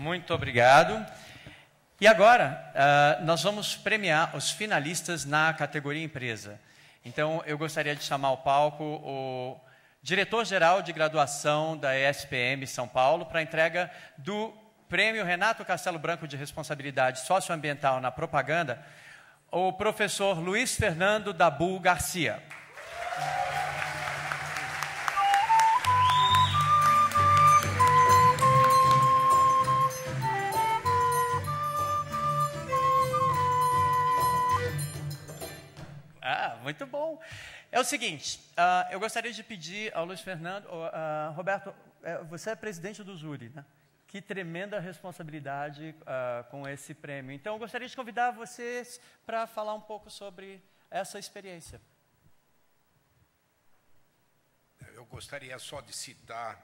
Muito obrigado. E agora, nós vamos premiar os finalistas na categoria empresa. Então, eu gostaria de chamar ao palco o diretor-geral de graduação da ESPM São Paulo para a entrega do Prêmio Renato Castelo Branco de Responsabilidade Socioambiental na Propaganda, o professor Luiz Fernando Dabu Garcia. Muito bom. É o seguinte, eu gostaria de pedir ao Luiz Fernando... Roberto, você é presidente do júri, né? Que tremenda responsabilidade com esse prêmio. Então, eu gostaria de convidar vocês para falar um pouco sobre essa experiência. Eu gostaria só de citar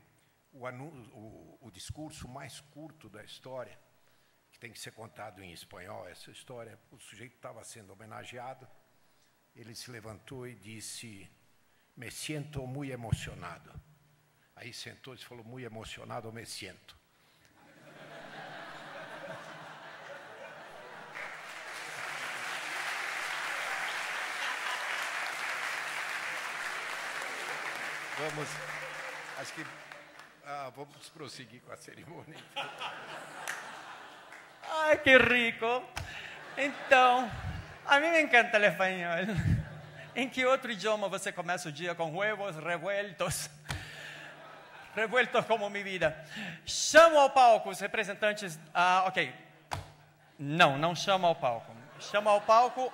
o discurso mais curto da história, que tem que ser contado em espanhol, essa história. O sujeito estava sendo homenageado. Ele se levantou e disse, me siento muy emocionado. Aí sentou e falou, muy emocionado, me siento. Acho que vamos prosseguir com a cerimônia. Ai, que rico! Então... A mim me encanta o espanhol. Em que outro idioma você começa o dia com huevos revueltos? Revueltos como minha vida. Chamo ao palco os representantes... ok. Não chamo ao palco. Chamo ao palco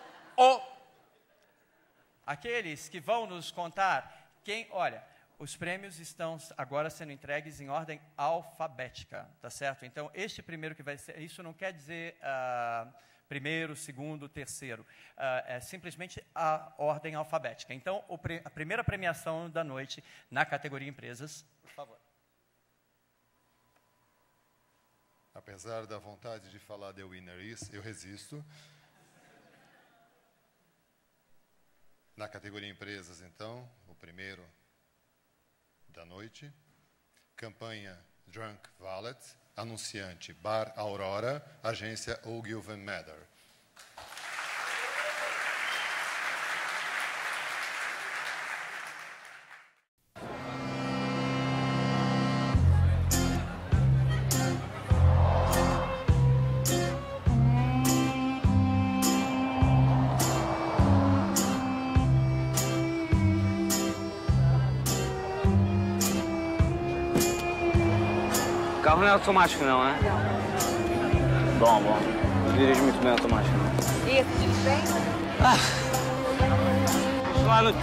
aqueles que vão nos contar quem... Olha, os prêmios estão agora sendo entregues em ordem alfabética, tá certo? Então, este primeiro que vai ser... Isso não quer dizer... primeiro, segundo, terceiro. É simplesmente a ordem alfabética. Então, a primeira premiação da noite na categoria empresas. Por favor. Apesar da vontade de falar The Winner Is, eu resisto. Na categoria empresas, então, o primeiro da noite. Campanha Drunk Valet. Anunciante, Bar Aurora, agência Ogilvy Mather. O carro não é automático, não, né? Não. Bom. Não dirige muito bem automático, não. E esse dirige bem? Lá no...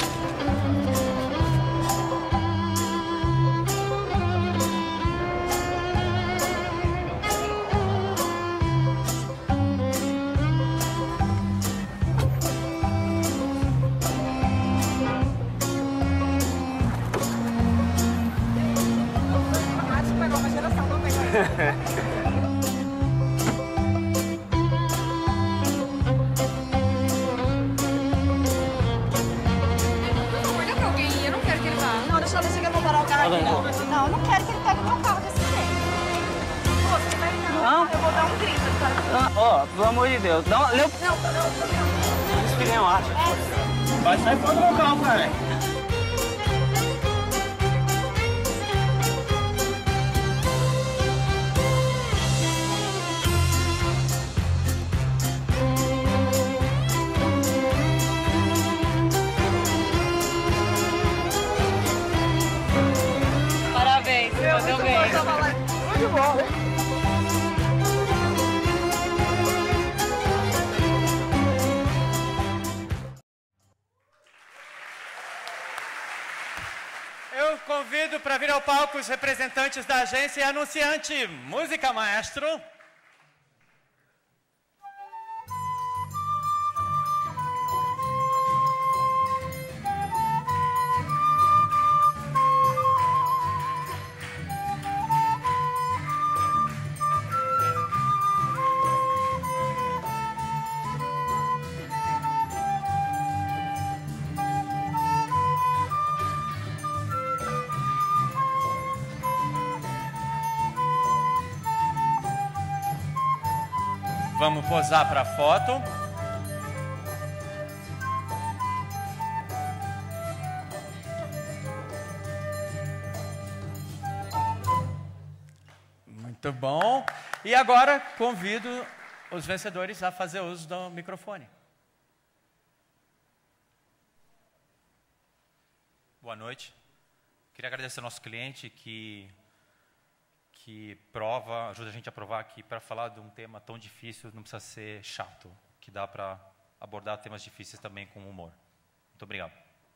Pegou uma geração também. Não, eu não quero que ele pegue o meu carro desse jeito. Pô, você vai não. Eu vou dar um grito. Ó, pelo amor de Deus. Não. Isso que nem eu acho. Vai sair fora do meu carro, cara. Eu convido para vir ao palco os representantes da agência e anunciante. Música, maestro. Vamos posar para a foto. Muito bom. E agora convido os vencedores a fazer uso do microfone. Boa noite. Queria agradecer ao nosso cliente que ajuda a gente a provar que para falar de um tema tão difícil não precisa ser chato, que dá para abordar temas difíceis também com humor. Muito obrigado.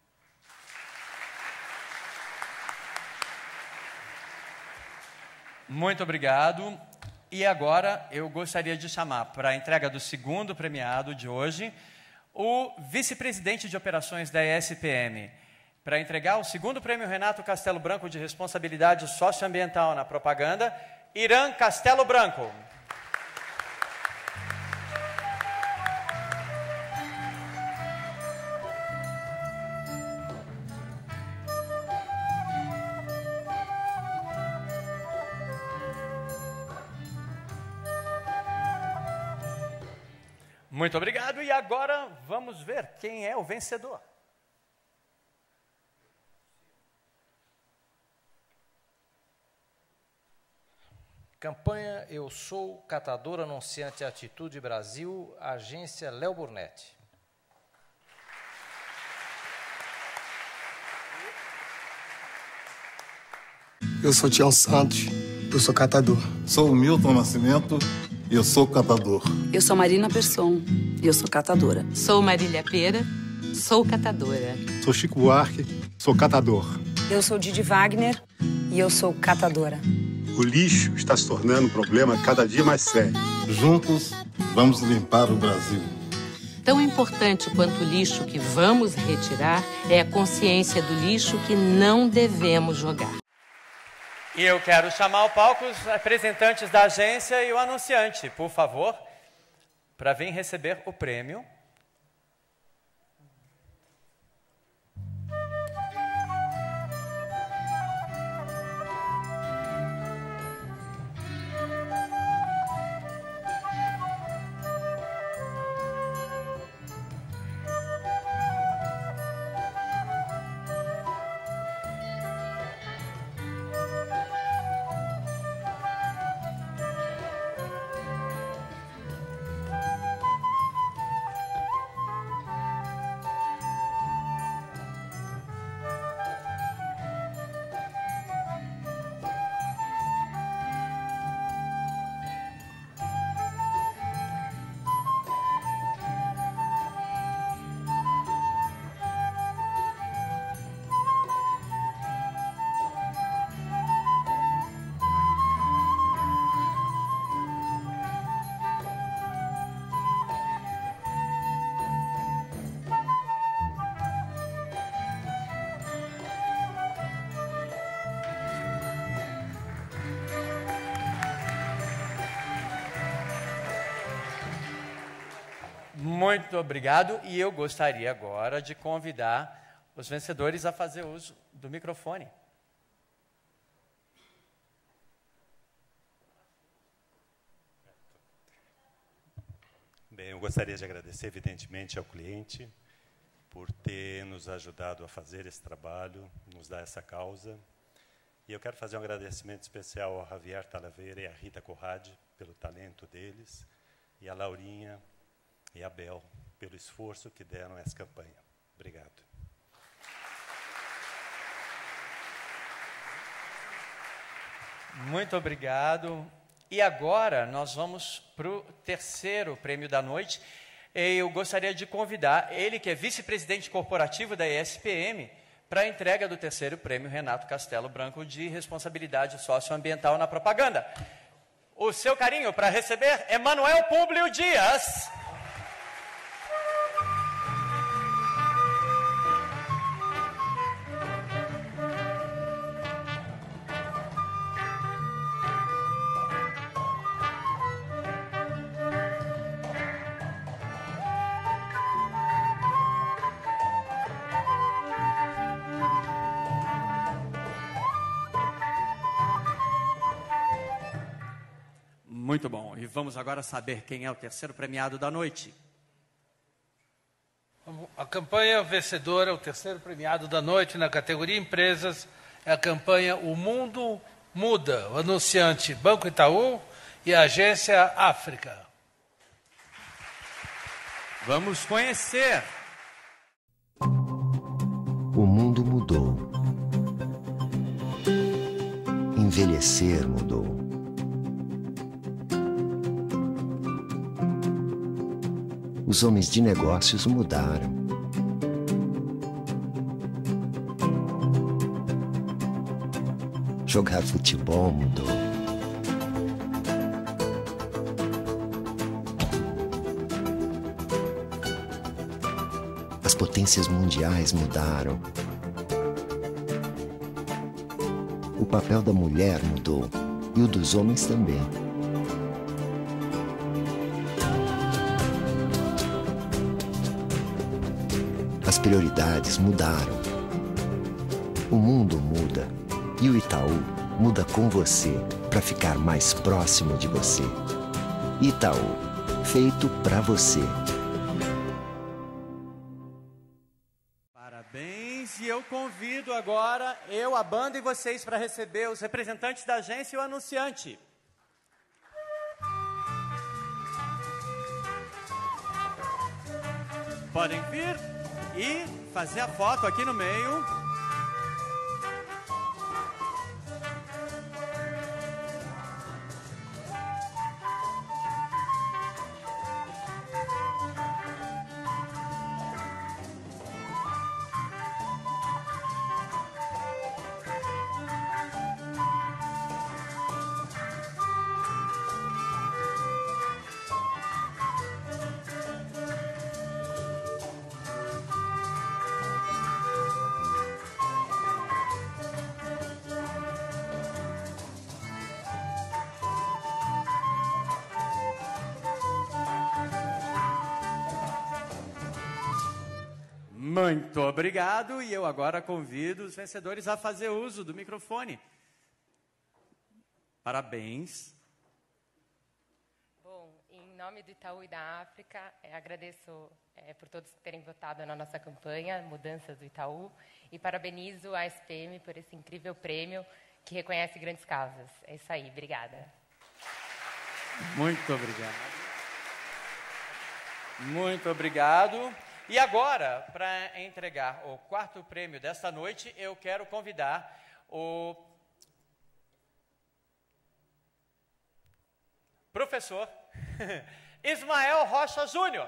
Muito obrigado. E agora eu gostaria de chamar para a entrega do segundo premiado de hoje o vice-presidente de operações da ESPM. Para entregar o segundo prêmio Renato Castelo Branco de responsabilidade socioambiental na propaganda, Irã Castelo Branco. Muito obrigado. E agora vamos ver quem é o vencedor. Campanha Eu Sou Catador, anunciante Atitude Brasil, agência Léo Burnetti. Eu sou Tião Santos, eu sou catador. Sou o Milton Nascimento, eu sou catador. Eu sou Marina Persson, eu sou catadora. Sou Marília Pera, sou catadora. Sou Chico Buarque, sou catador. Eu sou Didi Wagner e eu sou catadora. O lixo está se tornando um problema cada dia mais sério. Juntos, vamos limpar o Brasil. Tão importante quanto o lixo que vamos retirar é a consciência do lixo que não devemos jogar. E eu quero chamar ao palco os representantes da agência e o anunciante, por favor, para vir receber o prêmio. Muito obrigado. E eu gostaria agora de convidar os vencedores a fazer uso do microfone. Bem, eu gostaria de agradecer, evidentemente, ao cliente por ter nos ajudado a fazer esse trabalho, nos dar essa causa. E eu quero fazer um agradecimento especial ao Javier Talaveira e à Rita Corradi pelo talento deles, e a Laurinha e a Bel pelo esforço que deram a essa campanha. Obrigado. Muito obrigado. E agora nós vamos para o terceiro prêmio da noite. Eu gostaria de convidar ele, que é vice-presidente corporativo da ESPM, para a entrega do terceiro prêmio Renato Castelo Branco de responsabilidade socioambiental na propaganda. O seu carinho para receber Emanuel Públio Dias. Muito bom. E vamos agora saber quem é o terceiro premiado da noite. A campanha vencedora, o terceiro premiado da noite na categoria Empresas, é a campanha O Mundo Muda, o anunciante Banco Itaú e a agência África. Vamos conhecer. O mundo mudou. Envelhecer mudou. Os homens de negócios mudaram. Jogar futebol mudou. As potências mundiais mudaram. O papel da mulher mudou e o dos homens também. As prioridades mudaram. O mundo muda e o Itaú muda com você para ficar mais próximo de você. Itaú, feito para você. Parabéns, e eu convido agora, a banda e vocês para receber os representantes da agência e o anunciante. Podem vir e fazer a foto aqui no meio. Muito obrigado, e eu agora convido os vencedores a fazer uso do microfone. Parabéns. Bom, em nome do Itaú e da África, agradeço por todos terem votado na nossa campanha Mudanças do Itaú e parabenizo a SPM por esse incrível prêmio que reconhece grandes causas. É isso aí, obrigada. Muito obrigado. Muito obrigado. E agora, para entregar o quarto prêmio desta noite, eu quero convidar o professor Ismael Rocha Júnior.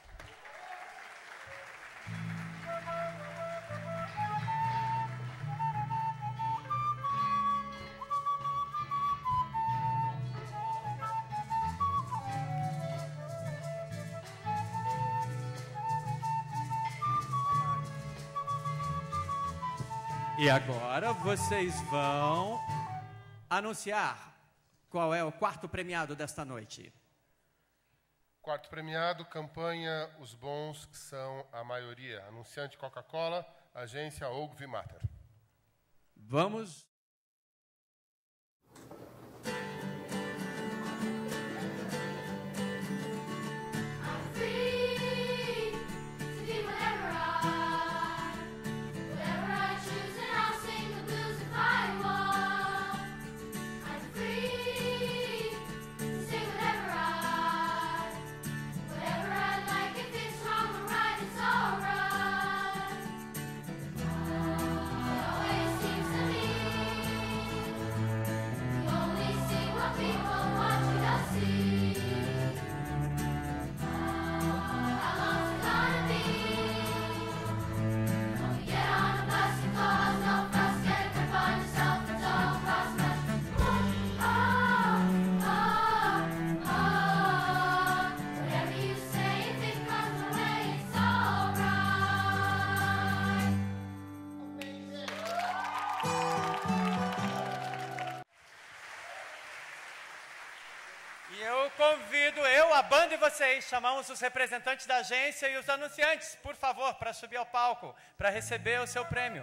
E agora vocês vão anunciar qual é o quarto premiado desta noite. Quarto premiado, campanha Os Bons São a Maioria. Anunciante Coca-Cola, agência Ogilvy-Mather. Vamos... Convido a banda e vocês, chamamos os representantes da agência e os anunciantes, por favor, para subir ao palco, para receber o seu prêmio.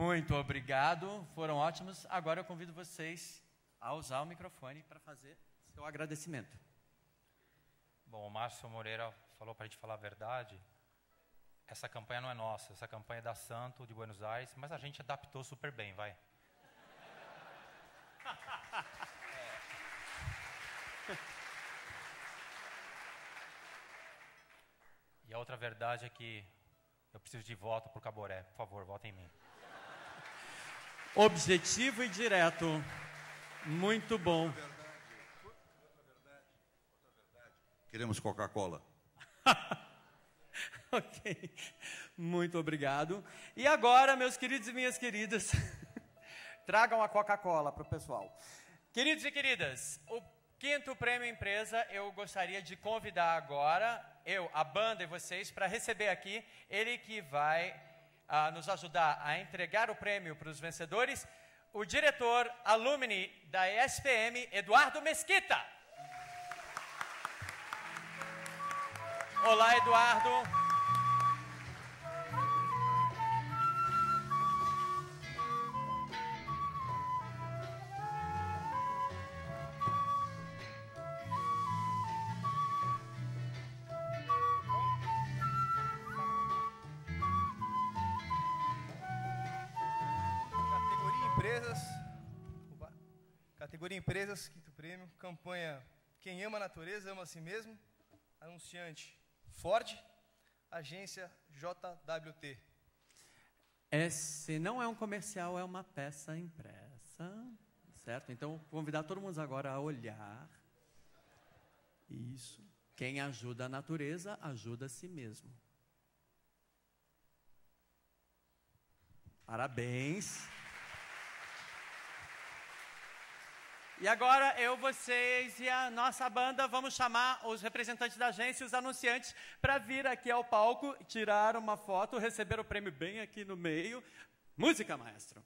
Muito obrigado, foram ótimos. Agora eu convido vocês a usar o microfone para fazer seu agradecimento. Bom, o Márcio Moreira falou para a gente falar a verdade. Essa campanha não é nossa, essa campanha é da Santo, de Buenos Aires, mas a gente adaptou super bem, vai. E a outra verdade é que eu preciso de voto por Caboré. Por favor, votem em mim. Objetivo e direto. Muito bom. Queremos Coca-Cola. Ok. Muito obrigado. E agora, meus queridos e minhas queridas, tragam a Coca-Cola para o pessoal. Queridos e queridas, o 5º Prêmio Empresa, eu gostaria de convidar agora, a banda e vocês, para receber aqui ele que vai nos ajudar a entregar o prêmio para os vencedores, o diretor alumni da SPM, Eduardo Mesquita. Olá, Eduardo. Categoria Empresas, 5º prêmio, campanha Quem Ama a Natureza, Ama a Si Mesmo, anunciante Ford, agência JWT. Esse não é um comercial, é uma peça impressa, certo? Então, vou convidar todo mundo agora a olhar. Isso. Quem ajuda a natureza, ajuda a si mesmo. Parabéns. E agora, vocês e a nossa banda vamos chamar os representantes da agência e os anunciantes para vir aqui ao palco, tirar uma foto, receber o prêmio bem aqui no meio. Música, maestro.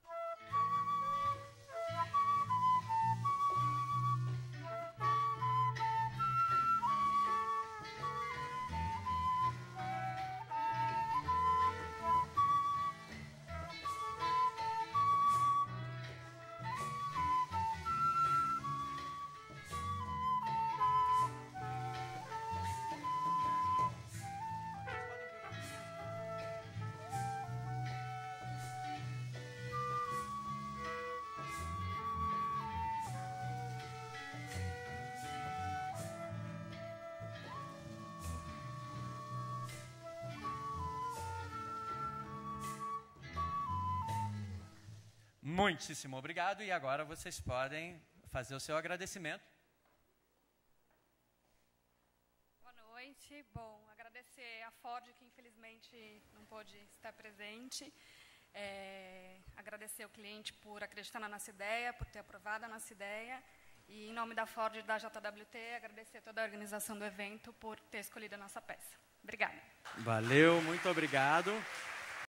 Muitíssimo obrigado. E agora vocês podem fazer o seu agradecimento. Boa noite. Bom, agradecer a Ford, que infelizmente não pôde estar presente. Agradecer ao cliente por acreditar na nossa ideia, por ter aprovado a nossa ideia. E, em nome da Ford e da JWT, agradecer a toda a organização do evento por ter escolhido a nossa peça. Obrigada. Valeu, muito obrigado.